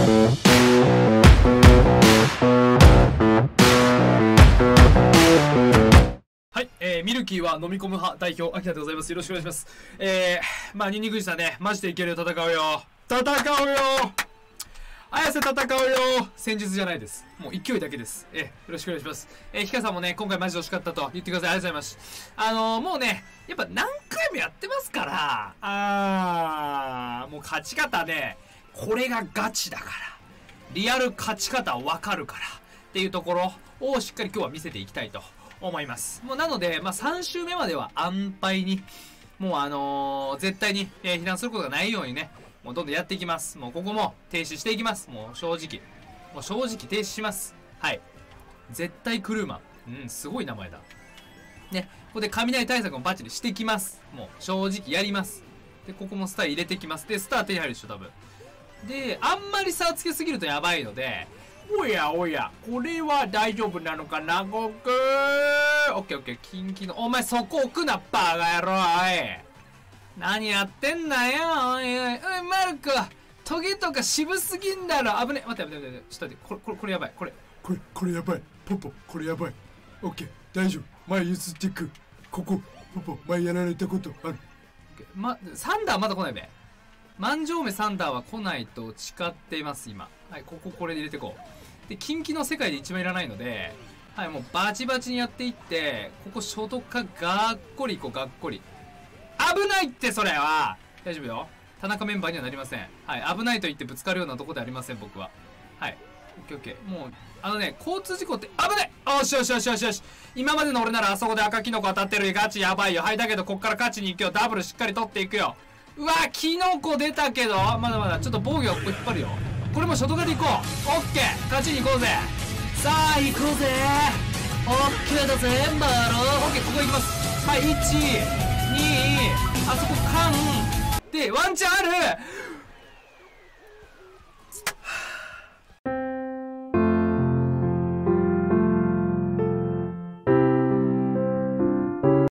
はい、ミルキーは飲み込む派代表、秋田でございます。よろしくお願いします。まあ、ニンニクじさんね、マジでいけるよ、戦うよ。戦うよ綾瀬戦うよ戦術じゃないです。もう勢いだけです。よろしくお願いします。ヒカさんもね、今回マジで惜しかったと言ってください。ありがとうございます。もうね、やっぱ何回もやってますから、もう勝ち方ね、これがガチだから。リアル勝ち方わかるから。っていうところをしっかり今日は見せていきたいと思います。もうなので、まあ、3周目までは安牌に、もう絶対に、避難することがないようにね、もうどんどんやっていきます。もうここも停止していきます。もう正直停止します。はい。絶対クルーマン。うん、すごい名前だ。ね、ここで雷対策もバッチリしてきます。もう正直やります。で、ここもスター入れてきます。で、スター手に入るでしょ、多分。で、あんまり差をつけすぎるとやばいので、おやおや、これは大丈夫なのかな、ゴクー。オッケーオッケー、キンキの、お前そこ置くな、バカ野郎、おい。何やってんだよ、おいおい、おい、マルコ、トゲとか渋すぎんだろ。危ね、待って、ちょっと待って、これやばい、これやばい、ポポ、これやばい。オッケー、大丈夫、前譲っていく。ここ、ポポ、前やられたことある。サンダーまだ来ないべ。万丈目サンダーは来ないと誓っています、今。はい、これで入れていこう。で、近畿の世界で一番いらないので、はい、もうバチバチにやっていって、ここショトカがっこりいこう、がっこり。危ないって、それは大丈夫よ。田中メンバーにはなりません。はい、危ないと言ってぶつかるようなとこではありません、僕は。はい。オッケーオッケー。もう、交通事故って危ない。よしよしよしよしよし。今までの俺ならあそこで赤キノコ当たってる。ガチやばいよ。はい、だけどこっから勝ちに行くよ。ダブルしっかり取っていくよ。うわ、キノコ出たけど、まだまだ、ちょっと防御を引っ張るよ。これもショトガで行こう。オッケー。勝ちに行こうぜ。さあ、行こうぜ。オッケーだぜ、バロー。オッケー、ここ行きます。はい、1、2、あそこ、カン。で、ワンチャンある。